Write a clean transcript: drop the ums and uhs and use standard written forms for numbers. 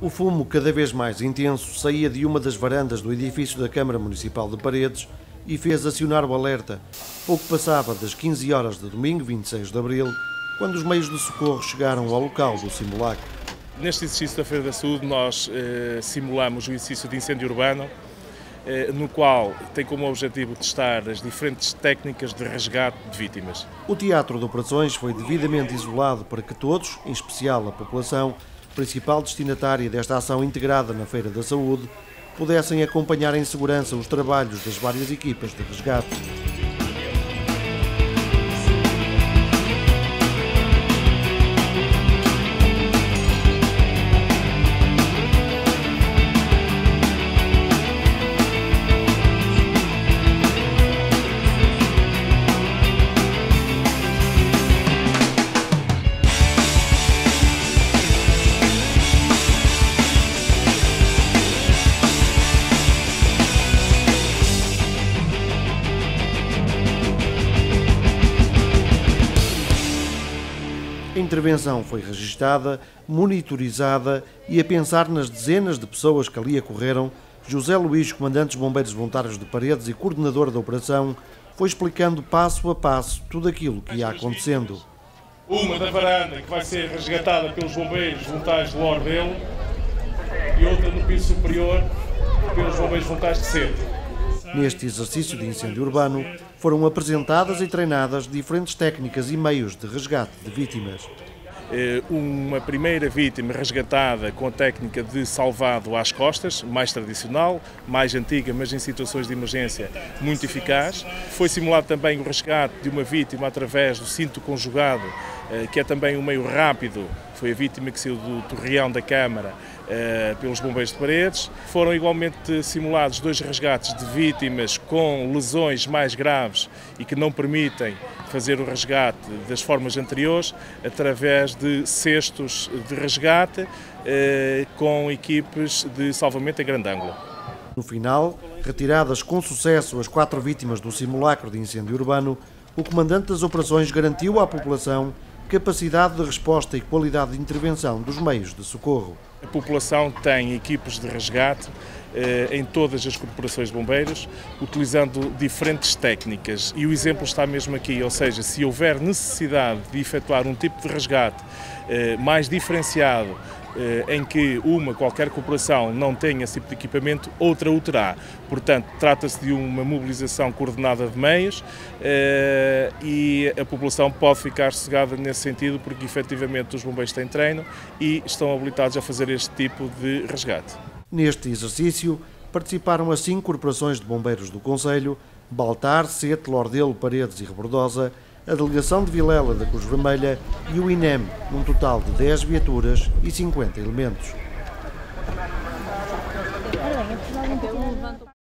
O fumo, cada vez mais intenso, saía de uma das varandas do edifício da Câmara Municipal de Paredes e fez acionar o alerta. Pouco passava das 15 horas de domingo, 26 de abril, quando os meios de socorro chegaram ao local do simulacro. Neste exercício da Feira da Saúde, nós simulamos o exercício de incêndio urbano, no qual tem como objetivo testar as diferentes técnicas de resgate de vítimas. O teatro de operações foi devidamente isolado para que todos, em especial a população, principal destinatária desta ação integrada na Feira da Saúde, pudessem acompanhar em segurança os trabalhos das várias equipas de resgate. A intervenção foi registada, monitorizada e, a pensar nas dezenas de pessoas que ali acorreram, José Luís, comandante dos Bombeiros Voluntários de Paredes e coordenador da operação, foi explicando passo a passo tudo aquilo que ia acontecendo. Uma da varanda que vai ser resgatada pelos Bombeiros Voluntários de Lordelo e outra no piso superior pelos Bombeiros Voluntários de Centro. Neste exercício de incêndio urbano, foram apresentadas e treinadas diferentes técnicas e meios de resgate de vítimas. Uma primeira vítima resgatada com a técnica de salvado às costas, mais tradicional, mais antiga, mas em situações de emergência muito eficaz. Foi simulado também o resgate de uma vítima através do cinto conjugado, que é também um meio rápido. Foi a vítima que saiu do torreão da Câmara pelos Bombeiros de Paredes. Foram igualmente simulados 2 resgates de vítimas com lesões mais graves e que não permitem fazer o resgate das formas anteriores, através de cestos de resgate com equipes de salvamento em grande ângulo. No final, retiradas com sucesso as 4 vítimas do simulacro de incêndio urbano, o comandante das operações garantiu à população capacidade de resposta e qualidade de intervenção dos meios de socorro. A população tem equipes de resgate em todas as corporações de bombeiros, utilizando diferentes técnicas, e o exemplo está mesmo aqui, ou seja, se houver necessidade de efetuar um tipo de resgate mais diferenciado, em que qualquer corporação não tenha esse tipo de equipamento, outra o terá. Portanto, trata-se de uma mobilização coordenada de meios e a população pode ficar sossegada nesse sentido, porque efetivamente os bombeiros têm treino e estão habilitados a fazer este tipo de resgate. Neste exercício participaram as 5 corporações de bombeiros do Concelho: Baltar, Sete, Lordelo, Paredes e Rebordosa, a delegação de Vilela da Cruz Vermelha e o INEM, num total de 10 viaturas e 50 elementos.